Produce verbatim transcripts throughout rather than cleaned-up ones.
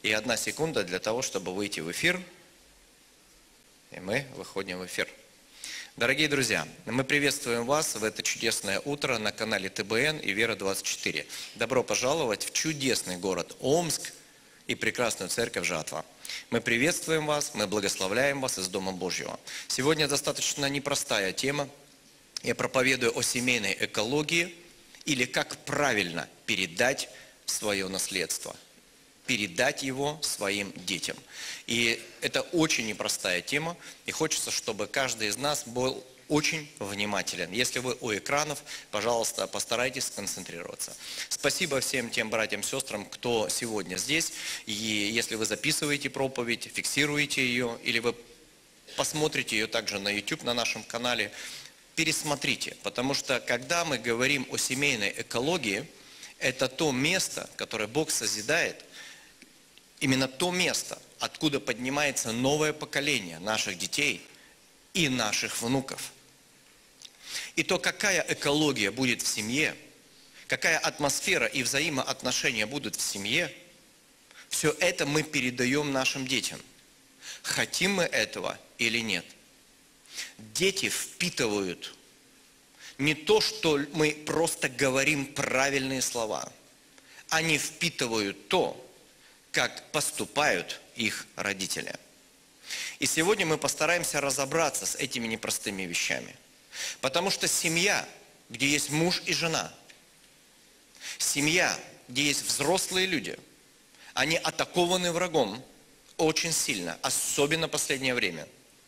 И одна секунда для того, чтобы выйти в эфир. И мы выходим в эфир. Дорогие друзья, мы приветствуем вас в это чудесное утро на канале Тэ Бэ Эн и Вера двадцать четыре. Добро пожаловать в чудесный город Омск и прекрасную церковь Жатва. Мы приветствуем вас, мы благословляем вас из Дома Божьего. Сегодня достаточно непростая тема. Я проповедую о семейной экологии или как правильно передать свое наследство. Передать его своим детям. И это очень непростая тема, и хочется, чтобы каждый из нас был очень внимателен. Если вы у экранов, пожалуйста, постарайтесь сконцентрироваться. Спасибо всем тем братьям и сестрам, кто сегодня здесь. И если вы записываете проповедь, фиксируете ее, или вы посмотрите ее также на ютуб, на нашем канале, пересмотрите. Потому что, когда мы говорим о семейной экологии, это то место, которое Бог созидает, именно то место, откуда поднимается новое поколение наших детей и наших внуков. И то, какая экология будет в семье, какая атмосфера и взаимоотношения будут в семье, все это мы передаем нашим детям. Хотим мы этого или нет. Дети впитывают не то, что мы просто говорим правильные слова. Они впитывают то, как поступают их родители. И сегодня мы постараемся разобраться с этими непростыми вещами. Потому что семья, где есть муж и жена, семья, где есть взрослые люди, они атакованы врагом очень сильно, особенно в последнее время.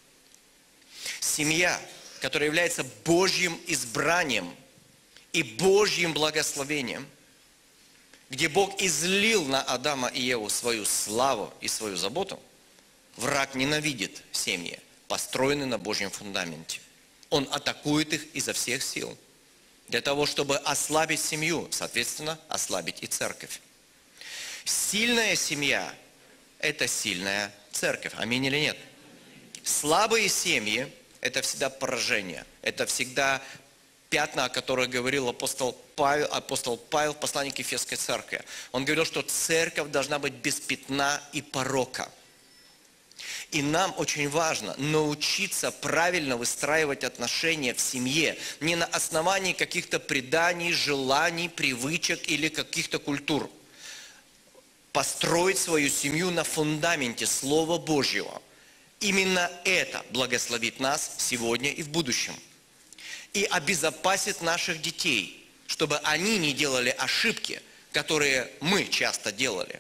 Семья, которая является Божьим избранием и Божьим благословением, где Бог излил на Адама и Еву свою славу и свою заботу, враг ненавидит семьи, построенные на Божьем фундаменте. Он атакует их изо всех сил, для того, чтобы ослабить семью, соответственно, ослабить и церковь. Сильная семья – это сильная церковь. Аминь или нет? Слабые семьи – это всегда поражение, это всегда пятна, о которых говорил апостол Павел, апостол Павел в послании к Ефесской церкви. Он говорил, что церковь должна быть без пятна и порока. И нам очень важно научиться правильно выстраивать отношения в семье, не на основании каких-то преданий, желаний, привычек или каких-то культур. Построить свою семью на фундаменте Слова Божьего. Именно это благословит нас сегодня и в будущем. И обезопасит наших детей, чтобы они не делали ошибки, которые мы часто делали.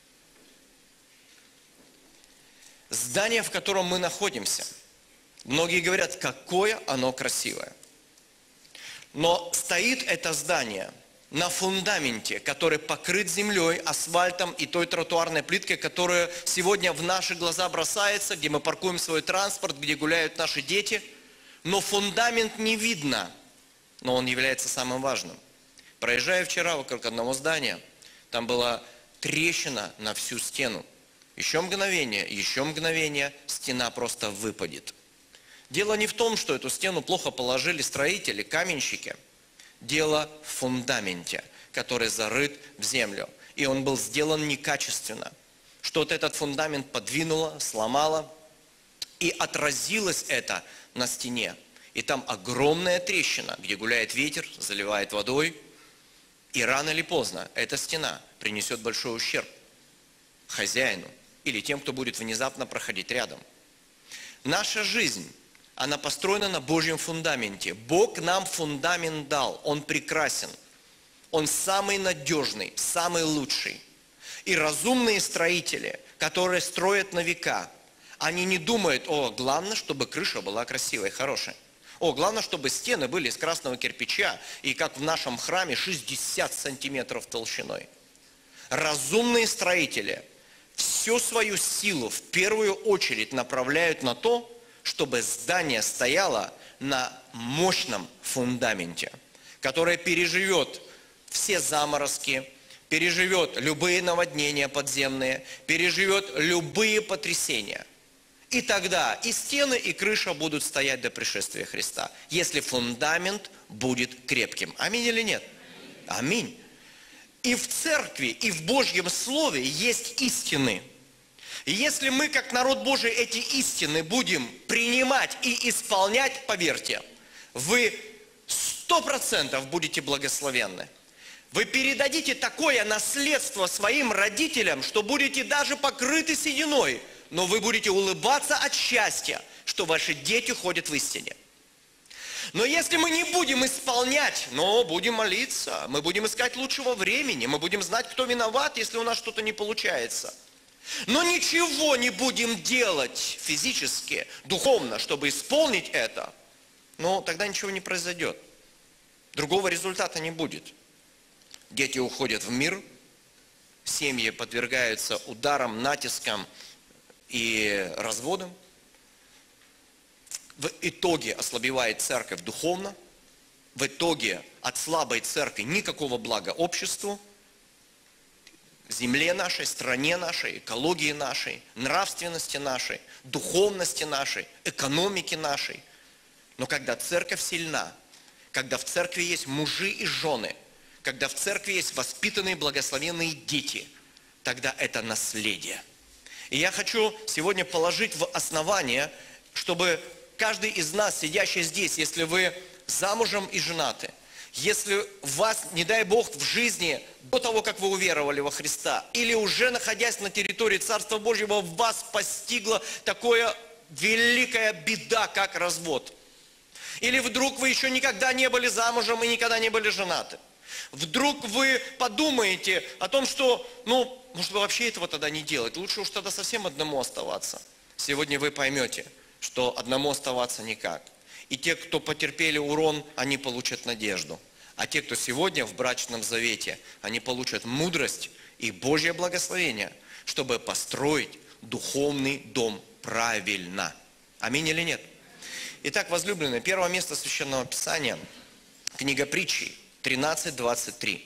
Здание, в котором мы находимся, многие говорят, какое оно красивое. Но стоит это здание на фундаменте, который покрыт землей, асфальтом и той тротуарной плиткой, которая сегодня в наши глаза бросается, где мы паркуем свой транспорт, где гуляют наши дети. Но фундамент не видно, но он является самым важным. Проезжая вчера вокруг одного здания, там была трещина на всю стену. Еще мгновение, еще мгновение, стена просто выпадет. Дело не в том, что эту стену плохо положили строители, каменщики. Дело в фундаменте, который зарыт в землю. И он был сделан некачественно. Что-то этот фундамент подвинуло, сломало, и отразилось это на стене. И там огромная трещина, где гуляет ветер, заливает водой. И рано или поздно эта стена принесет большой ущерб хозяину или тем, кто будет внезапно проходить рядом. Наша жизнь, она построена на Божьем фундаменте. Бог нам фундамент дал, Он прекрасен. Он самый надежный, самый лучший. И разумные строители, которые строят на века, они не думают, о, главное, чтобы крыша была красивой, хорошей. О, главное, чтобы стены были из красного кирпича, и как в нашем храме, шестьдесят сантиметров толщиной. Разумные строители всю свою силу в первую очередь направляют на то, чтобы здание стояло на мощном фундаменте, которое переживет все заморозки, переживет любые наводнения подземные, переживет любые потрясения. И тогда и стены, и крыша будут стоять до пришествия Христа, если фундамент будет крепким. Аминь или нет? Аминь. И в церкви, и в Божьем Слове есть истины. И если мы, как народ Божий, эти истины будем принимать и исполнять, поверьте, вы сто процентов будете благословенны. Вы передадите такое наследство своим родителям, что будете даже покрыты сединой, но вы будете улыбаться от счастья, что ваши дети ходят в истине. Но если мы не будем исполнять, но будем молиться, мы будем искать лучшего времени, мы будем знать, кто виноват, если у нас что-то не получается. Но ничего не будем делать физически, духовно, чтобы исполнить это, ну, тогда ничего не произойдет. Другого результата не будет. Дети уходят в мир, семьи подвергаются ударам, натискам и разводам. В итоге ослабевает церковь духовно, в итоге от слабой церкви никакого блага обществу, земле нашей, стране нашей, экологии нашей, нравственности нашей, духовности нашей, экономике нашей. Но когда церковь сильна, когда в церкви есть мужи и жены, когда в церкви есть воспитанные благословенные дети, тогда это наследие. И я хочу сегодня положить в основание, чтобы каждый из нас, сидящий здесь, если вы замужем и женаты, если вас, не дай Бог, в жизни, до того, как вы уверовали во Христа, или уже находясь на территории Царства Божьего, вас постигла такая великая беда, как развод. Или вдруг вы еще никогда не были замужем и никогда не были женаты. Вдруг вы подумаете о том, что, ну, может вообще этого тогда не делать, лучше уж тогда совсем одному оставаться. Сегодня вы поймете, что одному оставаться никак. И те, кто потерпели урон, они получат надежду. А те, кто сегодня в брачном завете, они получат мудрость и Божье благословение, чтобы построить духовный дом правильно. Аминь или нет? Итак, возлюбленные, первое место Священного Писания, книга Притчи, тринадцать двадцать три.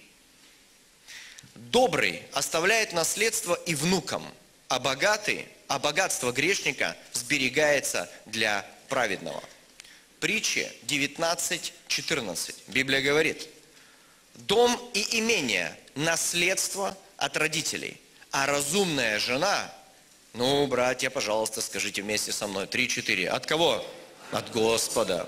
«Добрый оставляет наследство и внукам, а богатый, а богатство грешника сберегается для праведного». Притчи девятнадцать четырнадцать. Библия говорит: «Дом и имение – наследство от родителей, а разумная жена…» Ну, братья, пожалуйста, скажите вместе со мной. три-четыре. От кого? От Господа.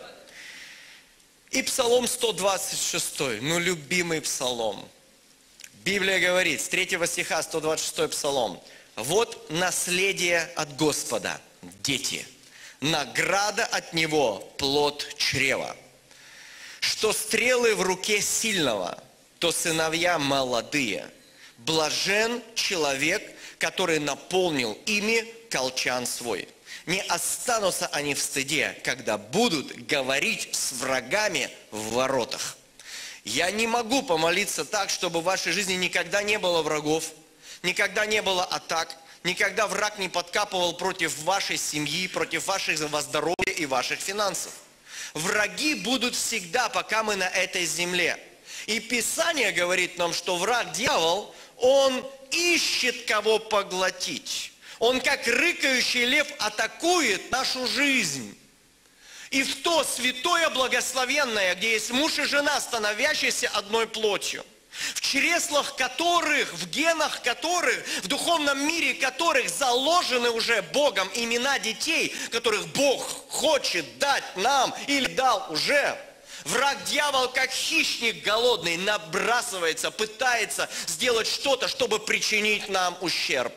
И Псалом сто двадцать шесть. Ну, любимый псалом. Библия говорит, с третьего стиха, сто двадцать шестой псалом: «Вот наследие от Господа, дети, награда от Него, плод чрева. Что стрелы в руке сильного, то сыновья молодые. Блажен человек, который наполнил ими колчан свой. Не останутся они в стыде, когда будут говорить с врагами в воротах». Я не могу помолиться так, чтобы в вашей жизни никогда не было врагов, никогда не было атак, никогда враг не подкапывал против вашей семьи, против вашего здоровья и ваших финансов. Враги будут всегда, пока мы на этой земле. И Писание говорит нам, что враг, дьявол, он ищет кого поглотить. Он, как рыкающий лев, атакует нашу жизнь. И в то святое благословенное, где есть муж и жена, становящиеся одной плотью, в чреслах которых, в генах которых, в духовном мире которых заложены уже Богом имена детей, которых Бог хочет дать нам или дал уже. Враг дьявол, как хищник голодный, набрасывается, пытается сделать что-то, чтобы причинить нам ущерб.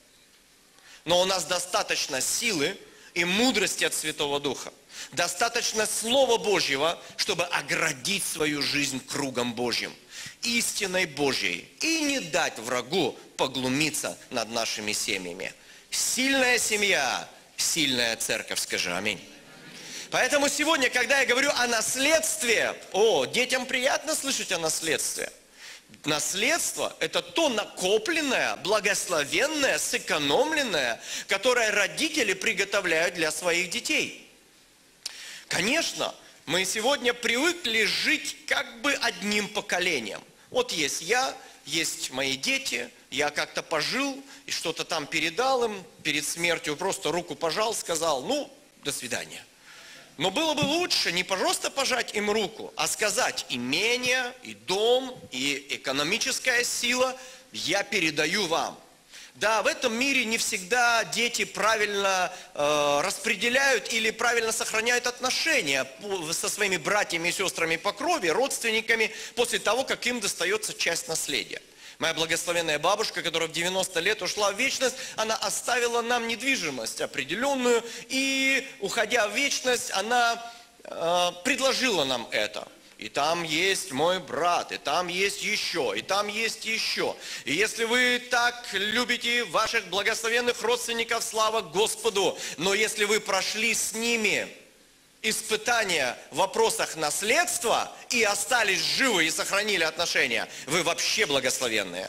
Но у нас достаточно силы и мудрости от Святого Духа. Достаточно Слова Божьего, чтобы оградить свою жизнь кругом Божьим, истиной Божьей, и не дать врагу поглумиться над нашими семьями. Сильная семья, сильная церковь, скажи аминь. Поэтому сегодня, когда я говорю о наследстве, о, детям приятно слышать о наследстве. Наследство – это то накопленное, благословенное, сэкономленное, которое родители приготовляют для своих детей. Конечно, мы сегодня привыкли жить как бы одним поколением. Вот есть я, есть мои дети, я как-то пожил и что-то там передал им перед смертью, просто руку пожал, сказал, ну, до свидания. Но было бы лучше не просто пожать им руку, а сказать: имение, и дом, и экономическая сила я передаю вам. Да, в этом мире не всегда дети правильно э, распределяют или правильно сохраняют отношения со своими братьями и сестрами по крови, родственниками, после того, как им достается часть наследия. Моя благословенная бабушка, которая в девяносто лет ушла в вечность, она оставила нам недвижимость определенную, и, уходя в вечность, она э, предложила нам это. И там есть мой брат, и там есть еще, и там есть еще. И если вы так любите ваших благословенных родственников, слава Господу. Но если вы прошли с ними испытания в вопросах наследства и остались живы и сохранили отношения, вы вообще благословенные.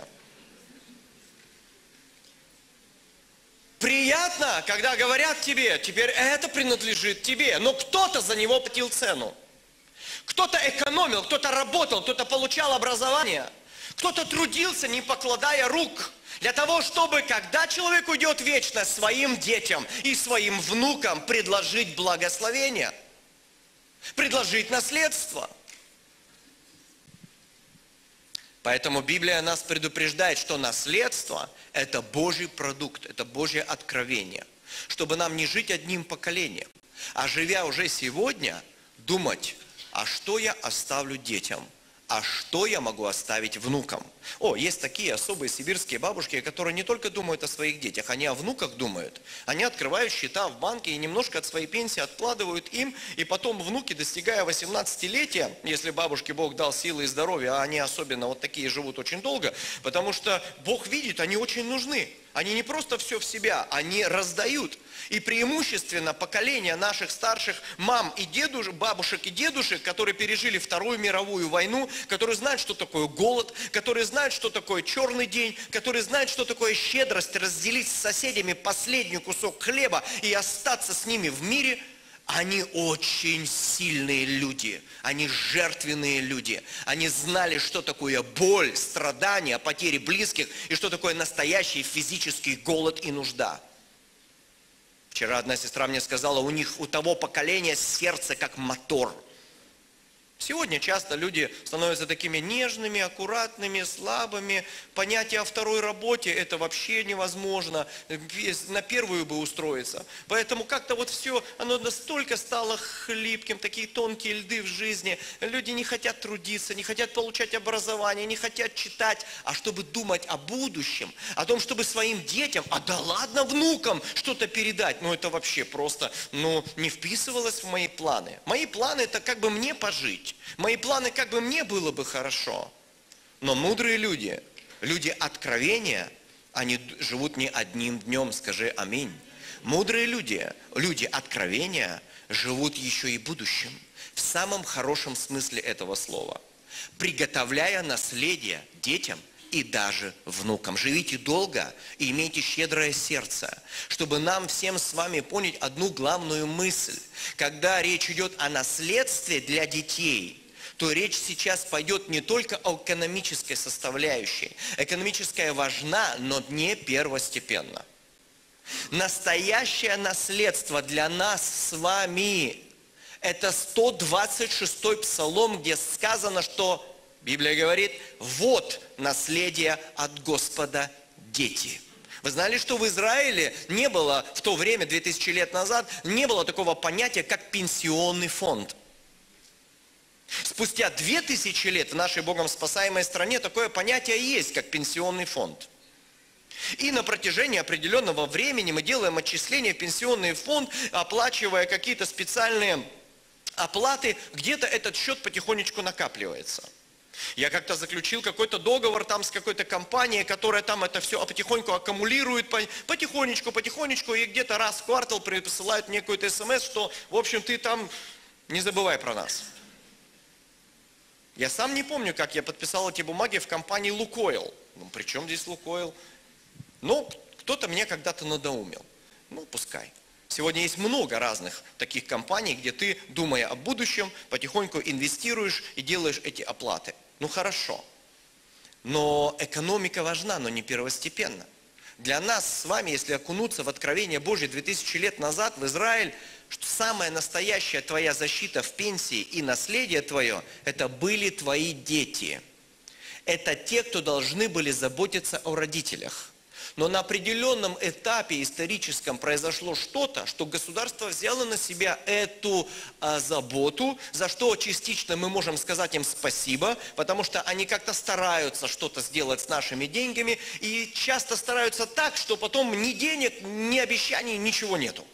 Приятно, когда говорят тебе: теперь это принадлежит тебе, но кто-то за него платил цену. Кто-то экономил, кто-то работал, кто-то получал образование, кто-то трудился, не покладая рук, для того, чтобы, когда человек уйдет в вечность, своим детям и своим внукам предложить благословение, предложить наследство. Поэтому Библия нас предупреждает, что наследство – это Божий продукт, это Божье откровение, чтобы нам не жить одним поколением, а живя уже сегодня, думать: а что я оставлю детям? А что я могу оставить внукам? О, есть такие особые сибирские бабушки, которые не только думают о своих детях, они о внуках думают. Они открывают счета в банке и немножко от своей пенсии откладывают им, и потом внуки, достигая восемнадцатилетия, если бабушке Бог дал силы и здоровье, а они особенно вот такие живут очень долго, потому что Бог видит, они очень нужны. Они не просто все в себя, они раздают. И преимущественно поколение наших старших мам и дедушек, бабушек и дедушек, которые пережили Вторую мировую войну, которые знают, что такое голод, которые знают, что такое черный день, которые знают, что такое щедрость, разделить с соседями последний кусок хлеба и остаться с ними в мире, они очень сильные люди, они жертвенные люди, они знали, что такое боль, страдания, потери близких и что такое настоящий физический голод и нужда. Вчера одна сестра мне сказала, у них, у того поколения сердце как мотор. Сегодня часто люди становятся такими нежными, аккуратными, слабыми. Понятие о второй работе – это вообще невозможно. На первую бы устроиться. Поэтому как-то вот все, оно настолько стало хлипким, такие тонкие льды в жизни. Люди не хотят трудиться, не хотят получать образование, не хотят читать, а чтобы думать о будущем, о том, чтобы своим детям, а да ладно, внукам что-то передать. Ну это вообще просто, ну не вписывалось в мои планы. Мои планы – это как бы мне пожить. Мои планы, как бы мне было бы хорошо. Но мудрые люди, люди откровения, они живут не одним днем, скажи аминь. Мудрые люди, люди откровения, живут еще и будущим. В самом хорошем смысле этого слова. Приготовляя наследие детям и даже внукам. Живите долго и имейте щедрое сердце, чтобы нам всем с вами понять одну главную мысль. Когда речь идет о наследстве для детей, то речь сейчас пойдет не только о экономической составляющей. Экономическая важна, но не первостепенно. Настоящее наследство для нас с вами – это сто двадцать шестой псалом, где сказано, что Библия говорит: вот наследие от Господа дети. Вы знали, что в Израиле не было в то время, две тысячи лет назад, не было такого понятия, как пенсионный фонд. Спустя две тысячи лет в нашей Богом спасаемой стране такое понятие есть, как пенсионный фонд. И на протяжении определенного времени мы делаем отчисления в пенсионный фонд, оплачивая какие-то специальные оплаты, где-то этот счет потихонечку накапливается. Я как-то заключил какой-то договор там с какой-то компанией, которая там это все потихоньку аккумулирует, потихонечку, потихонечку, и где-то раз в квартал присылают мне какой-то смс, что, в общем, ты там не забывай про нас. Я сам не помню, как я подписал эти бумаги в компании «Лукойл». Ну, при чем здесь «Лукойл»? Ну, кто-то мне когда-то надоумил. Ну, пускай. Сегодня есть много разных таких компаний, где ты, думая о будущем, потихоньку инвестируешь и делаешь эти оплаты. Ну хорошо. Но экономика важна, но не первостепенно. Для нас с вами, если окунуться в откровение Божье две тысячи лет назад в Израиль, что самая настоящая твоя защита в пенсии и наследие твое, это были твои дети. Это те, кто должны были заботиться о родителях. Но на определенном этапе историческом произошло что-то, что государство взяло на себя эту а, заботу, за что частично мы можем сказать им спасибо, потому что они как-то стараются что-то сделать с нашими деньгами, и часто стараются так, что потом ни денег, ни обещаний, ничего нету.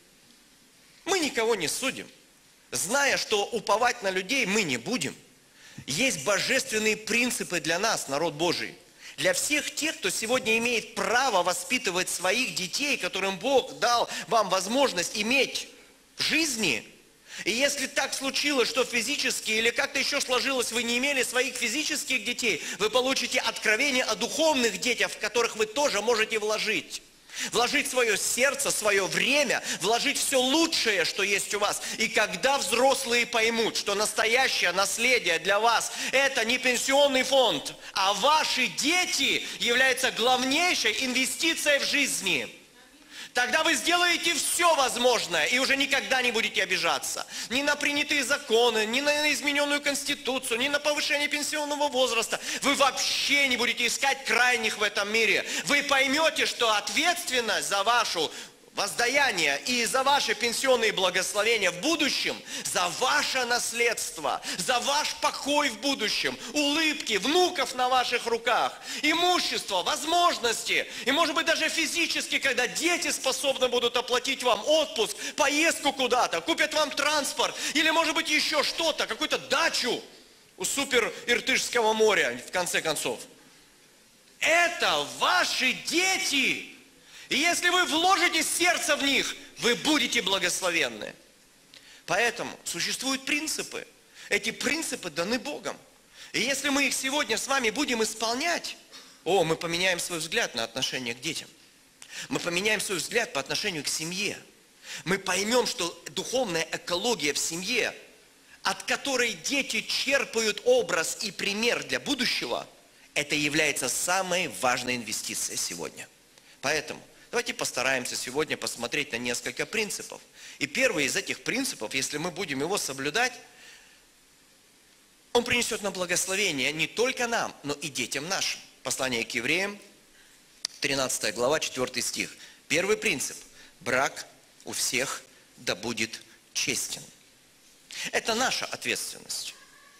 Мы никого не судим, зная, что уповать на людей мы не будем. Есть божественные принципы для нас, народ Божий. Для всех тех, кто сегодня имеет право воспитывать своих детей, которым Бог дал вам возможность иметь в жизни. И если так случилось, что физически или как-то еще сложилось, вы не имели своих физических детей, вы получите откровение о духовных детях, в которых вы тоже можете вложить. Вложить свое сердце, свое время, вложить все лучшее, что есть у вас. И когда взрослые поймут, что настоящее наследие для вас – это не пенсионный фонд, а ваши дети являются главнейшей инвестицией в жизни, тогда вы сделаете все возможное и уже никогда не будете обижаться. Ни на принятые законы, ни на измененную конституцию, ни на повышение пенсионного возраста. Вы вообще не будете искать крайних в этом мире. Вы поймете, что ответственность за вашу воздаяние и за ваши пенсионные благословения в будущем, за ваше наследство, за ваш покой в будущем, улыбки, внуков на ваших руках, имущество, возможности, и может быть даже физически, когда дети способны будут оплатить вам отпуск, поездку куда-то, купят вам транспорт, или может быть еще что-то, какую-то дачу у супер Иртышского моря, в конце концов. Это ваши дети. И если вы вложите сердце в них, вы будете благословенны. Поэтому существуют принципы. Эти принципы даны Богом. И если мы их сегодня с вами будем исполнять, о, мы поменяем свой взгляд на отношение к детям. Мы поменяем свой взгляд по отношению к семье. Мы поймем, что духовная экология в семье, от которой дети черпают образ и пример для будущего, это является самой важной инвестицией сегодня. Поэтому давайте постараемся сегодня посмотреть на несколько принципов. И первый из этих принципов, если мы будем его соблюдать, он принесет нам благословение не только нам, но и детям нашим. Послание к евреям, тринадцатая глава, четвёртый стих. Первый принцип. Брак у всех да будет честен. Это наша ответственность.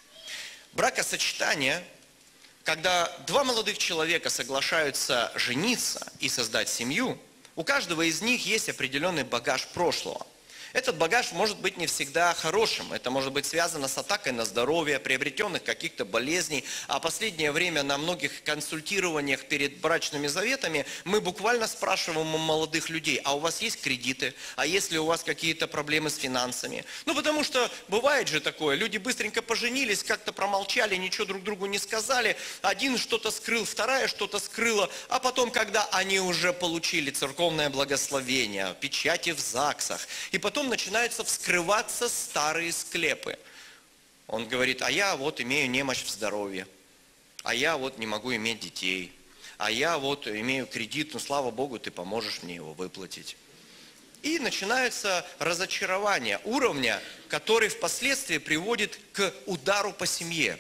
Бракосочетание, когда два молодых человека соглашаются жениться и создать семью, у каждого из них есть определенный багаж прошлого. Этот багаж может быть не всегда хорошим. Это может быть связано с атакой на здоровье, приобретенных каких-то болезней. А последнее время на многих консультированиях перед брачными заветами мы буквально спрашиваем у молодых людей: а у вас есть кредиты? А есть ли у вас какие-то проблемы с финансами? Ну, потому что бывает же такое. Люди быстренько поженились, как-то промолчали, ничего друг другу не сказали. Один что-то скрыл, вторая что-то скрыла. А потом, когда они уже получили церковное благословение, печати в ЗАГСах, и потом начинаются вскрываться старые склепы. Он говорит: а я вот имею немощь в здоровье, а я вот не могу иметь детей, а я вот имею кредит, ну слава Богу, ты поможешь мне его выплатить. И начинается разочарование уровня, который впоследствии приводит к удару по семье.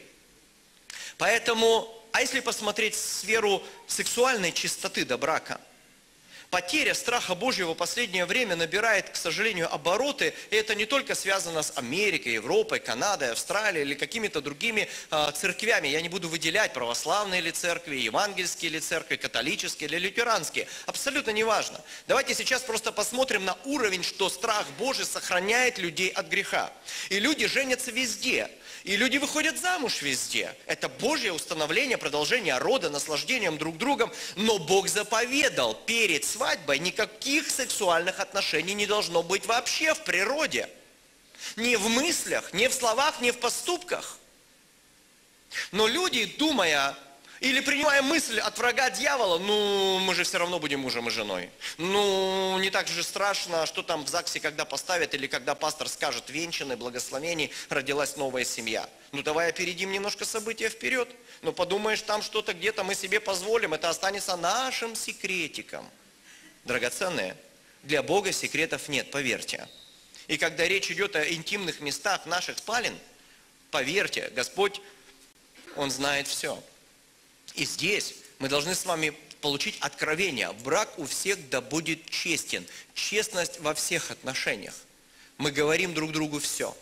Поэтому, а если посмотреть в сферу сексуальной чистоты до брака, потеря страха Божьего в последнее время набирает, к сожалению, обороты. И это не только связано с Америкой, Европой, Канадой, Австралией или какими-то другими э, церквями. Я не буду выделять, православные ли церкви, евангельские ли церкви, католические или лютеранские. Абсолютно неважно. Давайте сейчас просто посмотрим на уровень, что страх Божий сохраняет людей от греха. И люди женятся везде. И люди выходят замуж везде. Это Божье установление, продолжение рода, наслаждением друг другом. Но Бог заповедал, перед свадьбой никаких сексуальных отношений не должно быть вообще в природе. Ни в мыслях, ни в словах, ни в поступках. Но люди, думая или принимая мысль от врага дьявола: ну, мы же все равно будем мужем и женой. Ну, не так же страшно, что там в ЗАГСе, когда поставят, или когда пастор скажет венчанный, благословений, родилась новая семья. Ну, давай опередим немножко события вперед. Ну, подумаешь, там что-то где-то мы себе позволим, это останется нашим секретиком. Драгоценные, для Бога секретов нет, поверьте. И когда речь идет о интимных местах наших спален, поверьте, Господь, Он знает все. И здесь мы должны с вами получить откровение. Брак у всех да будет честен. Честность во всех отношениях. Мы говорим друг другу все,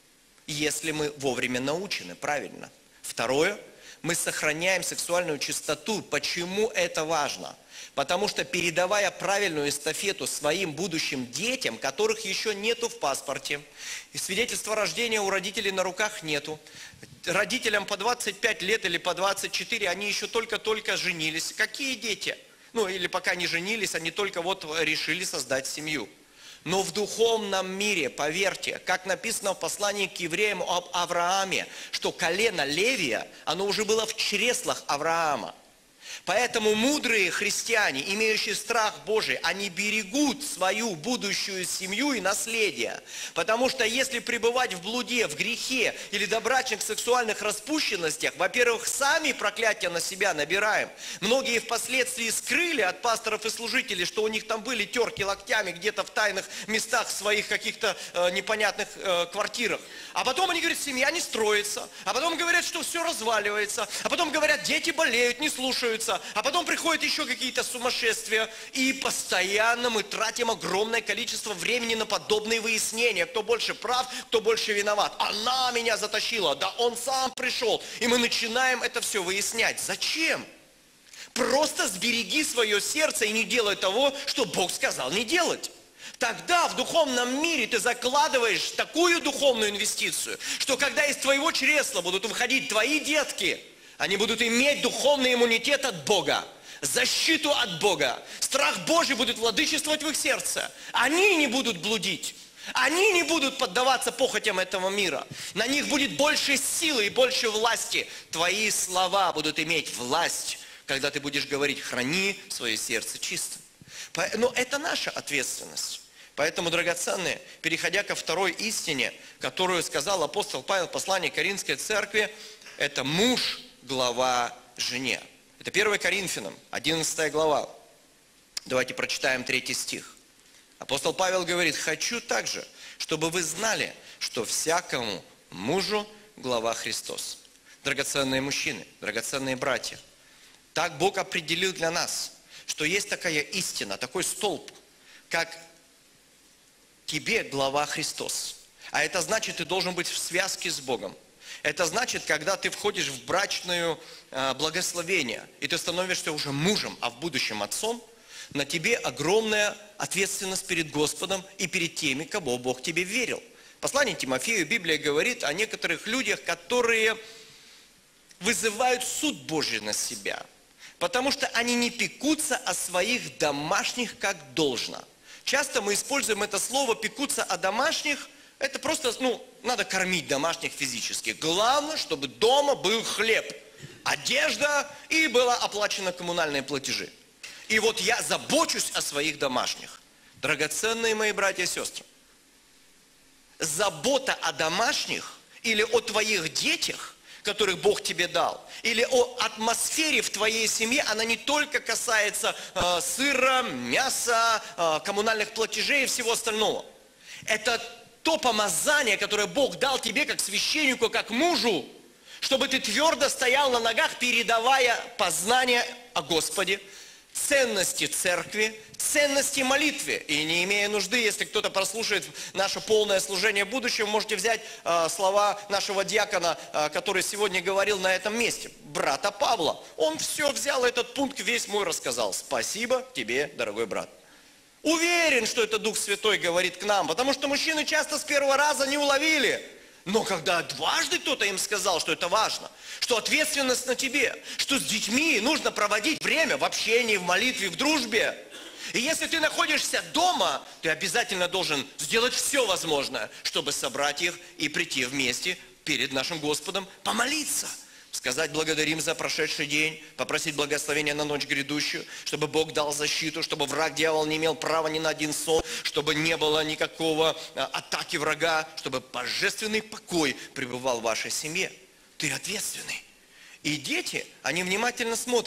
если мы вовремя научены, правильно. Второе, мы сохраняем сексуальную чистоту. Почему это важно? Потому что, передавая правильную эстафету своим будущим детям, которых еще нету в паспорте, и свидетельства рождения у родителей на руках нету, родителям по двадцать пять лет или по двадцать четыре, они еще только-только женились. Какие дети? Ну, или пока не женились, они только вот решили создать семью. Но в духовном мире, поверьте, как написано в послании к евреям об Аврааме, что колено Левия, оно уже было в чреслах Авраама. Поэтому мудрые христиане, имеющие страх Божий, они берегут свою будущую семью и наследие. Потому что если пребывать в блуде, в грехе или добрачных сексуальных распущенностях, во-первых, сами проклятия на себя набираем. Многие впоследствии скрыли от пасторов и служителей, что у них там были терки локтями где-то в тайных местах в своих каких-то э, непонятных э, квартирах. А потом они говорят, семья не строится. А потом говорят, что все разваливается. А потом говорят, дети болеют, не слушаются. А потом приходят еще какие-то сумасшествия. И постоянно мы тратим огромное количество времени на подобные выяснения. Кто больше прав, кто больше виноват. Она меня затащила, да он сам пришел. И мы начинаем это все выяснять. Зачем? Просто сбереги свое сердце и не делай того, что Бог сказал не делать. Тогда в духовном мире ты закладываешь такую духовную инвестицию, что когда из твоего чресла будут выходить твои детки, они будут иметь духовный иммунитет от Бога, защиту от Бога. Страх Божий будет владычествовать в их сердце. Они не будут блудить. Они не будут поддаваться похотям этого мира. На них будет больше силы и больше власти. Твои слова будут иметь власть, когда ты будешь говорить, храни свое сердце чистым. Но это наша ответственность. Поэтому, драгоценные, переходя ко второй истине, которую сказал апостол Павел в послании к Коринфской церкви, это муж глава жене. Это первое Коринфянам, одиннадцатая глава. Давайте прочитаем третий стих. Апостол Павел говорит, хочу также, чтобы вы знали, что всякому мужу глава Христос. Драгоценные мужчины, драгоценные братья, так Бог определил для нас, что есть такая истина, такой столб, как тебе глава Христос. А это значит, ты должен быть в связке с Богом. Это значит, когда ты входишь в брачное э, благословение, и ты становишься уже мужем, а в будущем отцом, на тебе огромная ответственность перед Господом и перед теми, кого Бог тебе верил. В послании Тимофею Библия говорит о некоторых людях, которые вызывают суд Божий на себя, потому что они не пекутся о своих домашних как должно. Часто мы используем это слово «пекутся о домашних». Это просто, ну, надо кормить домашних физически. Главное, чтобы дома был хлеб, одежда и было оплачено коммунальные платежи. И вот я забочусь о своих домашних. Драгоценные мои братья и сестры, забота о домашних или о твоих детях, которых Бог тебе дал, или о атмосфере в твоей семье, она не только касается э, сыра, мяса, э, коммунальных платежей и всего остального. Это то помазание, которое Бог дал тебе как священнику, как мужу, чтобы ты твердо стоял на ногах, передавая познание о Господе, ценности церкви, ценности молитвы. И не имея нужды, если кто-то прослушает наше полное служение будущего, можете взять э, слова нашего диакона, э, который сегодня говорил на этом месте, брата Павла. Он все взял, этот пункт весь мой рассказал. Спасибо тебе, дорогой брат. Уверен, что это Дух Святой говорит к нам, потому что мужчины часто с первого раза не уловили. Но когда дважды кто-то им сказал, что это важно, что ответственность на тебе, что с детьми нужно проводить время в общении, в молитве, в дружбе. И если ты находишься дома, ты обязательно должен сделать все возможное, чтобы собрать их и прийти вместе перед нашим Господом, помолиться. Сказать благодарим за прошедший день, попросить благословения на ночь грядущую, чтобы Бог дал защиту, чтобы враг дьявол не имел права ни на один сон, чтобы не было никакого атаки врага, чтобы божественный покой пребывал в вашей семье. Ты ответственный. И дети, они внимательно смотрят.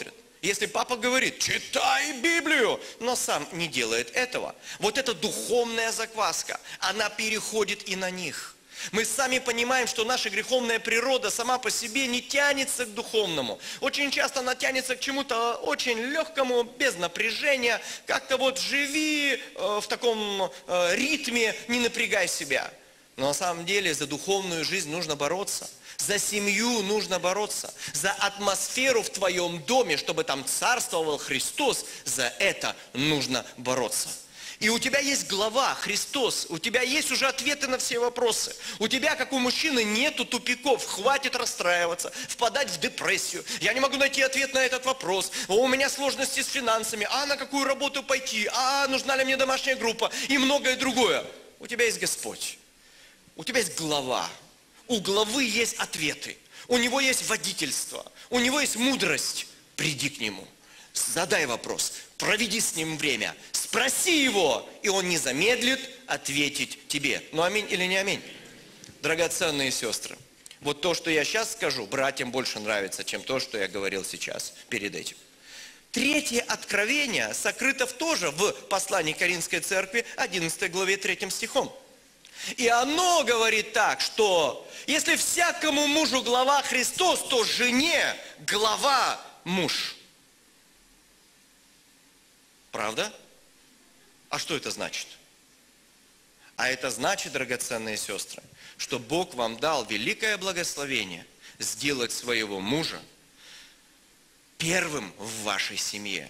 Если папа говорит, читай Библию, но сам не делает этого, вот эта духовная закваска, она переходит и на них. Мы сами понимаем, что наша греховная природа сама по себе не тянется к духовному. Очень часто она тянется к чему-то очень легкому, без напряжения. Как-то вот живи э, в таком э, ритме, не напрягай себя. Но на самом деле за духовную жизнь нужно бороться. За семью нужно бороться. За атмосферу в твоем доме, чтобы там царствовал Христос, за это нужно бороться. И у тебя есть глава, Христос, у тебя есть уже ответы на все вопросы. У тебя, как у мужчины, нету тупиков, хватит расстраиваться, впадать в депрессию. Я не могу найти ответ на этот вопрос. У меня сложности с финансами, а на какую работу пойти, а нужна ли мне домашняя группа и многое другое. У тебя есть Господь, у тебя есть глава, у главы есть ответы, у него есть водительство, у него есть мудрость. Приди к нему, задай вопрос, проведи с ним время, спроси его, и он не замедлит ответить тебе. Ну аминь или не аминь? Драгоценные сестры, вот то, что я сейчас скажу, братьям больше нравится, чем то, что я говорил сейчас, перед этим. Третье откровение сокрыто тоже в послании к Коринфской церкви, одиннадцатой главе, третьим стихом. И оно говорит так, что если всякому мужу глава Христос, то жене глава муж. Правда? А что это значит? А это значит, драгоценные сестры, что Бог вам дал великое благословение сделать своего мужа первым в вашей семье.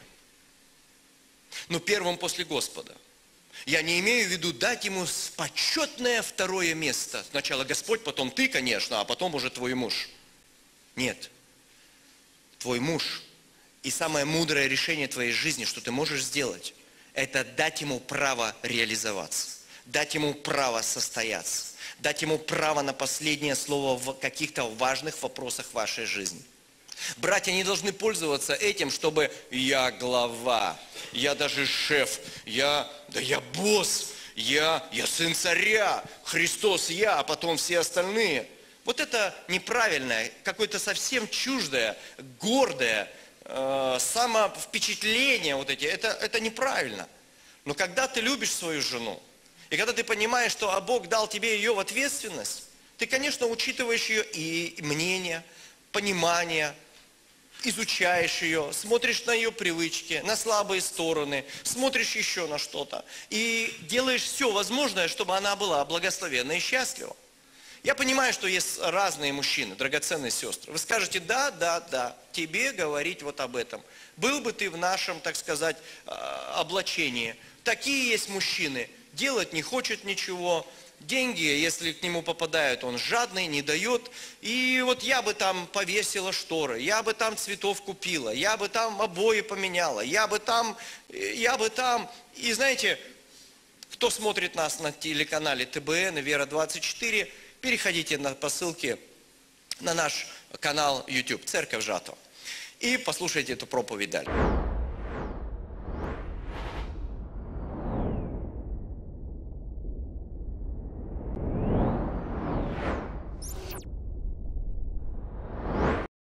Ну, первым после Господа. Я не имею в виду дать ему почетное второе место. Сначала Господь, потом ты, конечно, а потом уже твой муж. Нет. Твой муж. И самое мудрое решение твоей жизни, что ты можешь сделать, это дать ему право реализоваться, дать ему право состояться, дать ему право на последнее слово в каких-то важных вопросах вашей жизни. Братья не должны пользоваться этим, чтобы я глава, я даже шеф, я, да я босс, я, я сын царя, Христос я, а потом все остальные. Вот это неправильное, какое-то совсем чуждое, гордое, э, самовпечатление вот эти, это, это неправильно. Но когда ты любишь свою жену, и когда ты понимаешь, что Бог дал тебе ее в ответственность, ты, конечно, учитываешь ее и мнение, понимание, изучаешь ее, смотришь на ее привычки, на слабые стороны, смотришь еще на что-то. И делаешь все возможное, чтобы она была благословенна и счастлива. Я понимаю, что есть разные мужчины, драгоценные сестры. Вы скажете, да, да, да, тебе говорить вот об этом. Был бы ты в нашем, так сказать, облачении. Такие есть мужчины, делать не хочет ничего. Деньги, если к нему попадают, он жадный, не дает. И вот я бы там повесила шторы, я бы там цветов купила, я бы там обои поменяла, я бы там, я бы там. И знаете, кто смотрит нас на телеканале Тэ Бэ Эн и Вера двадцать четыре, переходите на, по ссылке на наш канал ютуб «Церковь Жатва» и послушайте эту проповедь далее.